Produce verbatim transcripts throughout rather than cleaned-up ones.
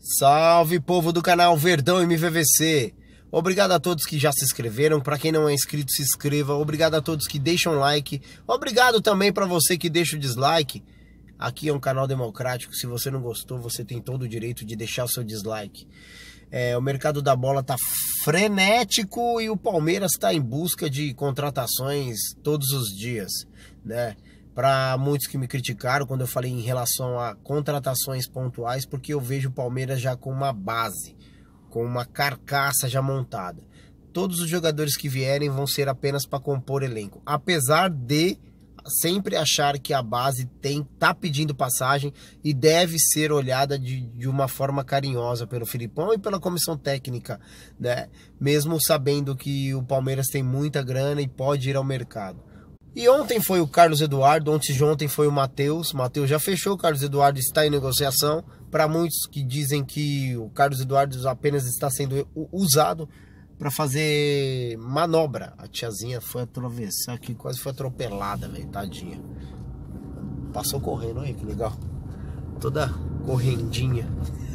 Salve, povo do canal Verdão M V V C. Obrigado a todos que já se inscreveram. Para quem não é inscrito, se inscreva. Obrigado a todos que deixam like. Obrigado também para você que deixa o dislike. Aqui é um canal democrático. Se você não gostou, você tem todo o direito de deixar o seu dislike. É, o mercado da bola tá frenético e o Palmeiras está em busca de contratações todos os dias, né? Para muitos que me criticaram quando eu falei em relação a contratações pontuais, porque eu vejo o Palmeiras já com uma base, com uma carcaça já montada. Todos os jogadores que vierem vão ser apenas para compor elenco, apesar de sempre achar que a base tem tá pedindo passagem e deve ser olhada de, de uma forma carinhosa pelo Filipão e pela comissão técnica, né? Mesmo sabendo que o Palmeiras tem muita grana e pode ir ao mercado. E ontem foi o Carlos Eduardo, ontem de ontem foi o Matheus. Matheus já fechou, o Carlos Eduardo está em negociação. Para muitos que dizem que o Carlos Eduardo apenas está sendo usado para fazer manobra. A tiazinha foi atravessar aqui, quase foi atropelada, velho, tadinha. Passou correndo, aí que legal. Toda correndinha.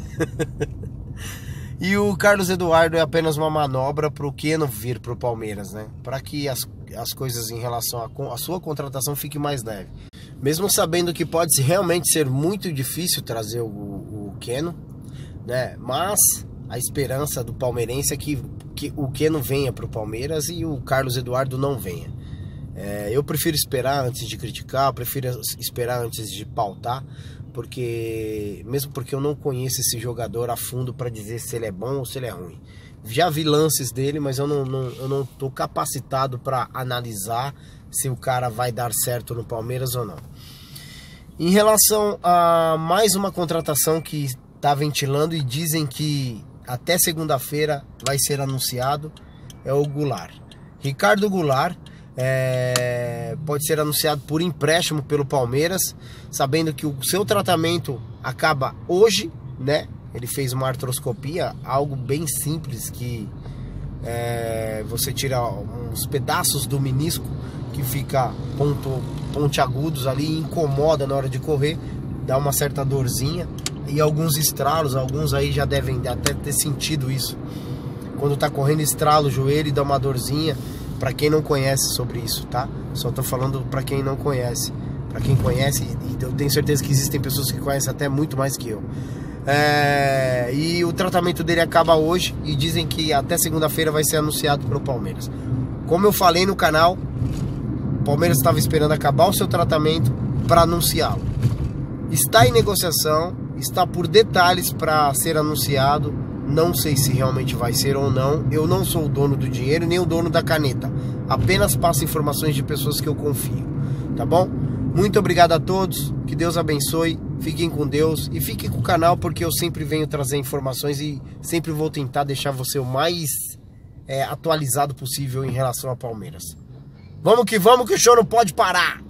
E o Carlos Eduardo é apenas uma manobra para o Keno vir para o Palmeiras, né? Para que as, as coisas em relação à sua contratação fiquem mais leve. Mesmo sabendo que pode realmente ser muito difícil trazer o, o Keno, né? Mas a esperança do palmeirense é que, que o Keno venha para o Palmeiras e o Carlos Eduardo não venha. É, eu prefiro esperar antes de criticar, eu prefiro esperar antes de pautar, porque mesmo porque eu não conheço esse jogador a fundo para dizer se ele é bom ou se ele é ruim. Já vi lances dele, mas eu não, não, eu não tô capacitado para analisar se o cara vai dar certo no Palmeiras ou não. Em relação a mais uma contratação que está ventilando e dizem que até segunda-feira vai ser anunciado, é o Goulart. Ricardo Goulart. É, pode ser anunciado por empréstimo pelo Palmeiras, sabendo que o seu tratamento acaba hoje, né? Ele fez uma artroscopia, algo bem simples, que é, você tira uns pedaços do menisco que fica ponto, pontiagudos ali e incomoda na hora de correr, dá uma certa dorzinha e alguns estralos, alguns aí já devem até ter sentido isso. Quando tá correndo, estrala o joelho e dá uma dorzinha. Para quem não conhece sobre isso, tá? Só tô falando para quem não conhece. Para quem conhece, e eu tenho certeza que existem pessoas que conhecem até muito mais que eu. É... E o tratamento dele acaba hoje e dizem que até segunda-feira vai ser anunciado pelo Palmeiras. Como eu falei no canal, o Palmeiras estava esperando acabar o seu tratamento para anunciá-lo. Está em negociação, está por detalhes para ser anunciado. Não sei se realmente vai ser ou não. Eu não sou o dono do dinheiro, nem o dono da caneta. Apenas passo informações de pessoas que eu confio. Tá bom? Muito obrigado a todos. Que Deus abençoe. Fiquem com Deus. E fiquem com o canal, porque eu sempre venho trazer informações e sempre vou tentar deixar você o mais é, atualizado possível em relação a Palmeiras. Vamos que vamos, que o show não pode parar!